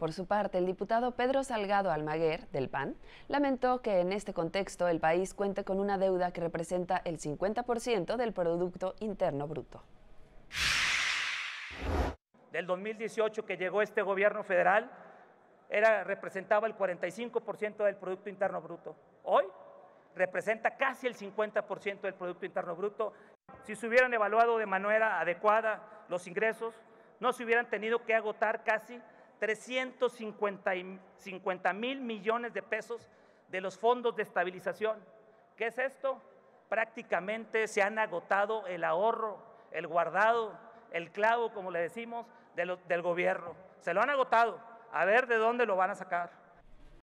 Por su parte, el diputado Pedro Salgado Almaguer, del PAN, lamentó que en este contexto el país cuente con una deuda que representa el 50% del Producto Interno Bruto. Del 2018 que llegó este gobierno federal, representaba el 45% del Producto Interno Bruto. Hoy representa casi el 50% del Producto Interno Bruto. Si se hubieran evaluado de manera adecuada los ingresos, no se hubieran tenido que agotar casi 350,000 millones de pesos de los fondos de estabilización. ¿Qué es esto? Prácticamente se han agotado el ahorro, el guardado, el clavo, como le decimos, del gobierno. Se lo han agotado. A ver de dónde lo van a sacar.